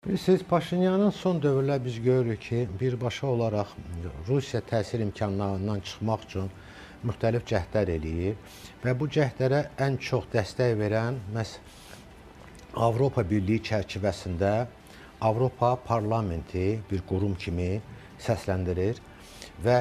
Bilirsiniz, Paşinyanın son dövrlər biz görürük ki, birbaşa olaraq Rusiya təsir imkanlarından çıxmaq üçün müxtəlif cəhdlər eləyir və bu cəhdlərə ən çox dəstək verən məhz Avropa Birliyi çərçivəsində Avropa Parlamenti bir qurum kimi səsləndirir və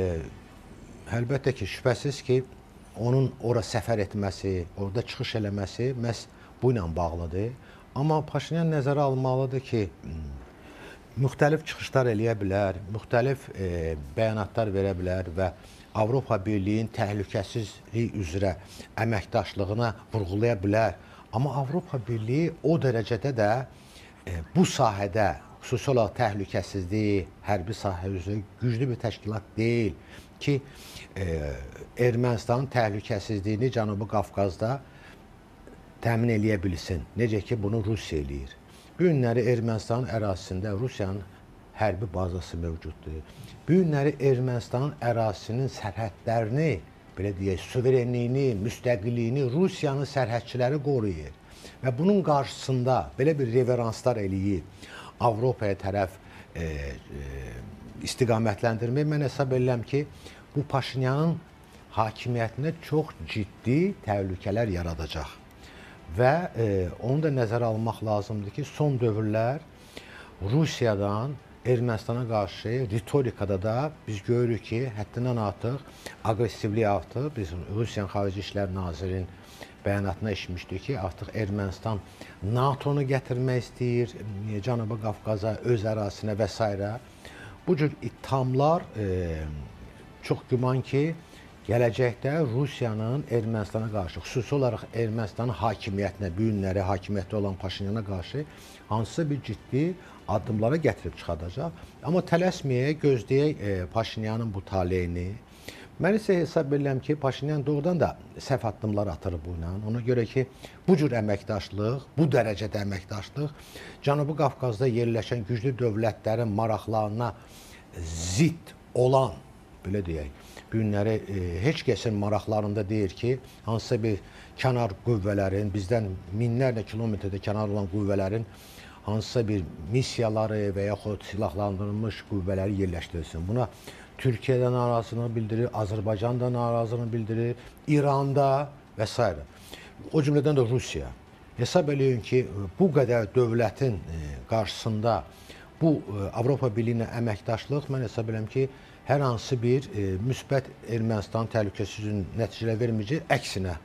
əlbəttə ki, şübhəsiz ki, onun ora səfər etməsi, orada çıxış eləməsi məhz bu ilə bağlıdır. Amma Paşinyan nəzərə almalıdır ki, müxtəlif çıxışlar eləyə bilər, müxtəlif bəyanatlar verə bilər və Avropa Birliyinin təhlükəsizlik üzrə əməkdaşlığına vurğulaya bilər. Amma Avropa Birliyi o dərəcədə də bu sahədə, xüsusi olaraq təhlükəsizlik, hərbi sahə üzrə güclü bir təşkilat deyil ki, Ermənistanın təhlükəsizliyini Cənubi Qafqazda təmin eləyə bilsin. Necə ki, bunu Rusiya eləyir. Bu günləri Ermənistanın ərazisində Rusiyanın hərbi bazası mövcuddur. Bu günləri Ermənistanın ərazisinin sərhədlərini, belə deyək, suverenliyini, müstəqilliyini Rusiyanın sərhədçiləri qoruyur. Və bunun qarşısında belə bir reveranslar eləyib Avropaya tərəf istiqamətləndirmək, mən hesab edirəm ki, bu Paşinyanın hakimiyyətinə çox ciddi təhlükələr yaradacaq. Və onu da nəzərə almaq lazımdır ki, son dövrlər Rusiyadan Ermənistana qarşı ritorikada da biz görürük ki, həddindən artıq aqressivlik artır. Biz Rusiyanın Xarici İşlər Nazirinin bəyanatına eşitmişdik ki, artıq Ermənistan NATO-nu gətirmək istəyir, Cənubi Qafqaza, öz ərazisinə və s. Bu cür ithamlar çox güman ki, gələcəkdə Rusiyanın Ermənistana qarşı, xüsusi olaraq Ermənistanın hakimiyyətinə, bu günləri hakimiyyətdə olan Paşinyana qarşı hansısa bir ciddi addımlara gətirib çıxadacaq. Amma tələsməyək, gözləyək Paşinyanın bu taleyini. Mən isə hesab edirəm ki, Paşinyan doğrudan da səhv addımlar atır bu ilə. Ona görə ki, bu cür əməkdaşlıq, bu dərəcədə əməkdaşlıq Cənubi Qafqazda yerləşən güclü dövlətlərin maraqlarına zidd olan, belə deyək, bu günləri heç kəsin maraqlarında deyir ki, hansısa bir kənar qüvvələrin, bizdən minlərlə kilometrdə kənar olan qüvvələrin hansısa bir missiyaları və yaxud silahlandırılmış qüvvələri yerləşdirilsin. Buna Türkiyə də narazılığını bildirir, Azərbaycan da narazılığını bildirir, İran da və s. O cümlədən də Rusiya. Hesab eləyin ki, bu qədər dövlətin qarşısında bu Avropa Birliyi ilə əməkdaşlıq, mən hesab edirəm ki, hər hansı bir müsbət Ermənistanın təhlükəsizliyinin nəticələr verməyəcək, əksinə